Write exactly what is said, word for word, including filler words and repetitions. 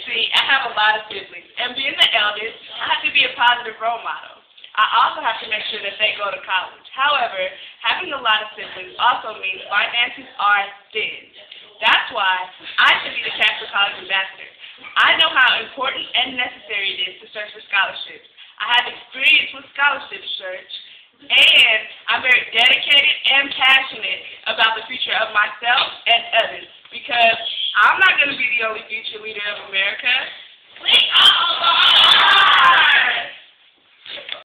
See, I have a lot of siblings, and being the eldest, I have to be a positive role model. I also have to make sure that they go to college. However, having a lot of siblings also means finances are thin. That's why I should be the Catholic College Ambassador. I know how important and necessary it is to search for scholarships. I have experience with scholarship search, and I'm very dedicated and passionate about the future of myself and others, because I'm not going to be the only future leader of America. We all are!